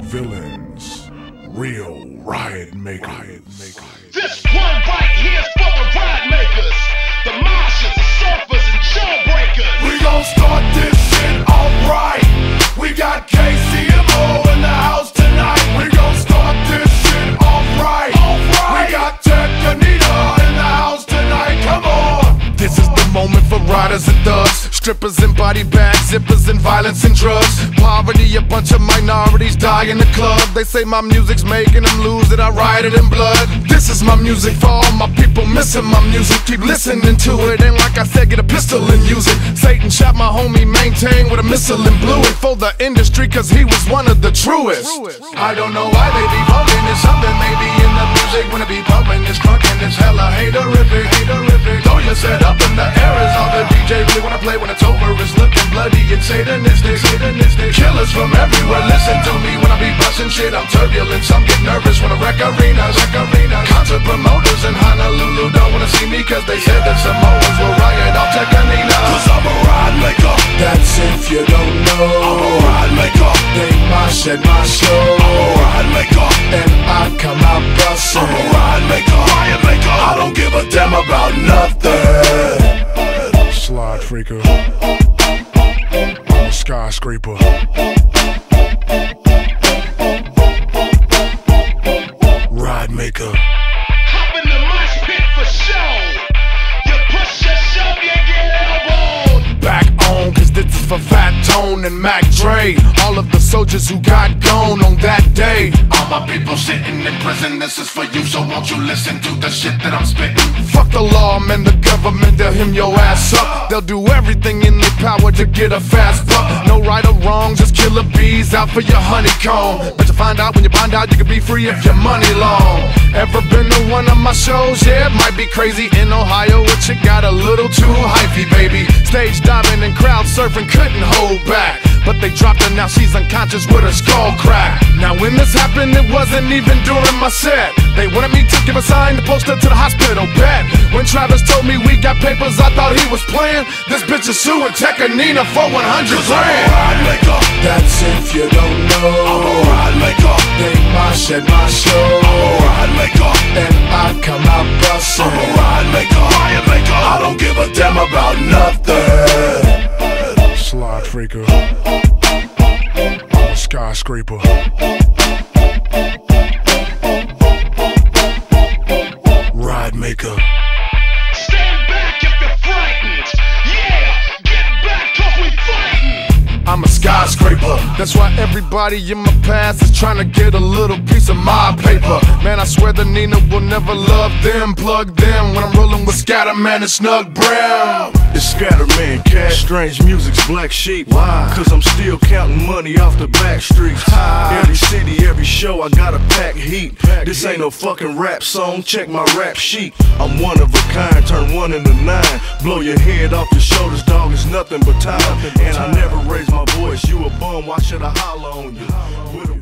villains, real riot makers. This one right here's for the ride makers, the marshals, the surfers, and jawbreakers. We gon' start this shit off right. We got KCMO in the house tonight. We gon' start this shit off right. We got Tekanita in the house tonight. Come on. This is the moment for riders and thugs, strippers and body bags, zippers and violence and drugs. Poverty, a bunch of minorities die in the club. They say my music's making them lose it, I write it in blood. This is my music for all my people missing my music. Keep listening to it, and like I said, get a pistol and use it. Satan shot my homie Maintain with a missile and blew it for the industry, cause he was one of the truest. I don't know why they be pumping, there's something maybe in the music. When it be pumping, it's crunking, it's hella haterific. Throw your set up in the air is all the DJ really wanna play. When it's over, it's looking bloody and satanistic. Killers from everywhere, listen to me when I be busting shit. I'm turbulent, some get nervous when I wreck arenas. Concert promoters in Honolulu don't wanna see me, cause they said that Samoans will riot off Tekanita. Cause I'm a ride maker. That's if you don't know. I'm a ride maker. They mosh at my show. I'm a ride maker. And I come out bustin'. I'm a ride maker. Riot maker. I don't give a damn about nothing. Slide freaker, I'm a skyscraper. Ride maker. Hop in the mosh pit for show. You push your shove, you get elbowed. Back on, cause this is for Fat Tone and Mac Dre. All of the soldiers who got gone on that day. All my people sitting in prison, this is for you, so won't you listen to the shit that I'm spitting? Fuck the law, man, the government, they'll hem your ass up. They'll do everything in their power to get a fast buck. No right or wrong, just killer bees out for your honeycomb. But you find out when you find out you can be free if your money long. Ever been to one of my shows? Yeah, it might be crazy. In Ohio, it you got a little too hypey, baby. Stage diving and crowd surfing couldn't hold back, but they dropped her, now she's unconscious with her skull cracked. Now when this happened, it wasn't even during my set. They wanted me to give a sign to post her to the hospital bed. When Travis told me we got papers, I thought he was playing. This bitch is suing Tekanita for 100 grand. Ride maker. That's if you don't know. I'm a ride maker. They mosh at my show. I'm a ride maker. And I come out bustin'. I'm a ride maker. Riot maker. I don't give a damn about nothing. Slide freaker, I'm a skyscraper. Ride maker. Stand back if you're frightened. Yeah, get back cause we fighting. I'm a skyscraper. That's why everybody in my past is trying to get a little piece of my paper. Man, I swear that Nina will never love them. Plug them when I'm rolling with Scatterman and Snug Brown. It's Scatterman, Cash Strange Music's Black Sheep. Why? Cause I'm still counting money off the back streets. Every city, every show, I got a pack heat. This ain't no fucking rap song, check my rap sheet. I'm one of a kind, turn 1 into 9. Blow your head off your shoulders, dog, it's nothing but time. And I never raise my voice, you a bum, why should I holler on you?